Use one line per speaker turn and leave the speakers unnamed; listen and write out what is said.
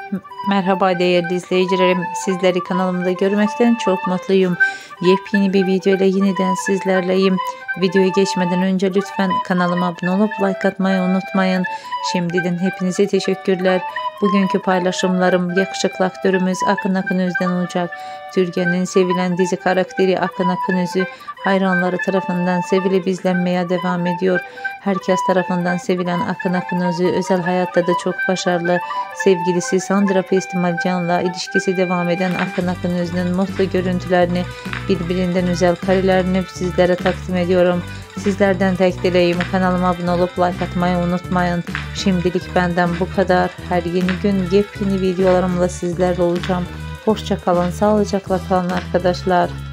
Merhaba değerli izleyicilerim. Sizleri kanalımda görmekten çok mutluyum. Yepyeni bir video ile yeniden sizlerleyim. Videoya geçmeden önce lütfen kanalıma abone olup like atmayı unutmayın. Şimdiden hepinize teşekkürler. Bugünkü paylaşımlarım yakışıklı aktörümüz Akın Akınöz'den olacak. Türkiye'nin sevilen dizi karakteri Akın Akınöz'ü hayranları tarafından sevilip izlenmeye devam ediyor. Herkes tarafından sevilen Akın Akınöz'ü özel hayatta da çok başarılı. Sevgilisi Sandra Festivalcan'la ilişkisi devam eden Akın Akınöz'ün mutlu görüntülerini, birbirinden güzel karelerini sizlere takdim ediyorum. Sizlerden tek dileğim kanalıma abone olup like atmayı unutmayın. Şimdilik benden bu kadar. Her yeni gün yepyeni videolarımla sizlerle olacağım. Hoşça kalın, sağlıcakla kalın arkadaşlar.